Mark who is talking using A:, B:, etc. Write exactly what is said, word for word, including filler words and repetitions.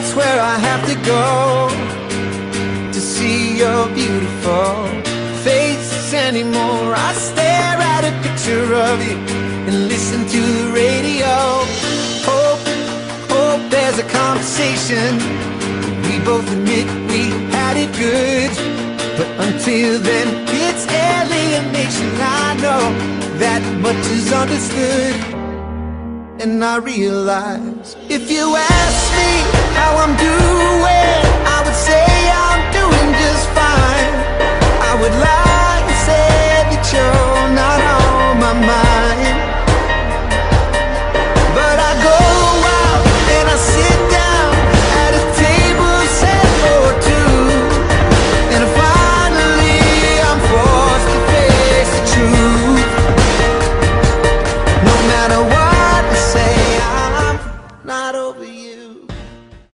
A: that's where I have to go to see your beautiful face anymore. I stare at a picture of you and listen to the radio. Hope, hope there's a conversation. We both admit we had it good, but until then it's alienation. I know that much is understood, and I realize if you ask